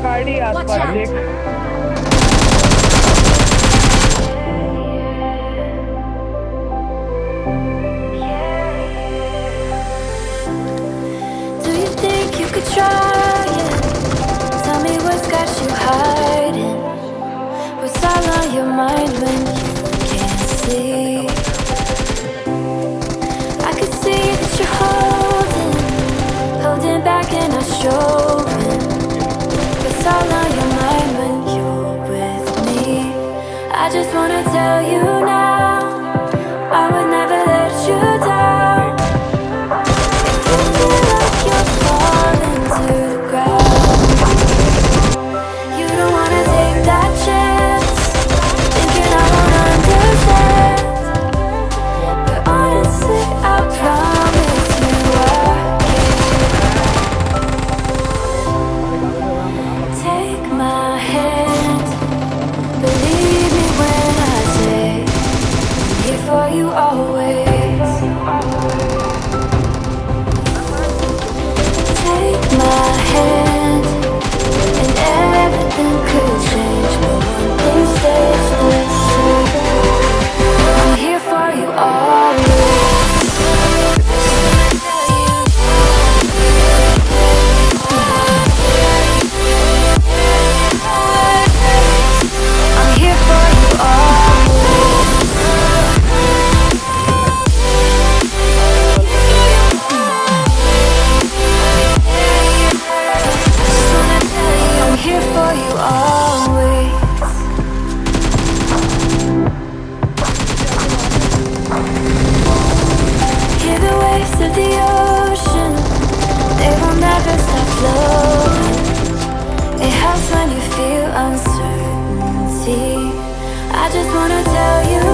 गाड़ी आसपास देख। Do you think you could try it? Tell me what's got you hiding. What's all on your mind when you can't sleep? I could see that you're holding back and not showing. What's all on your mind when you're with me? I just wanna tell you now, I would never let you down. If you feel like you're falling to the ground, you don't wanna take that chance, thinking I won't understand. But honestly, I promise you take my hand. Believe me when I say I'm here for you always. Take my hand, and everything could change, but one thing stays the same. I'm here for you always. I'm here for you always. Just wanna tell you, I'm here for you always. Hear the waves of the ocean, they will never stop flowing. It helps when you feel uncertainty. I just wanna tell you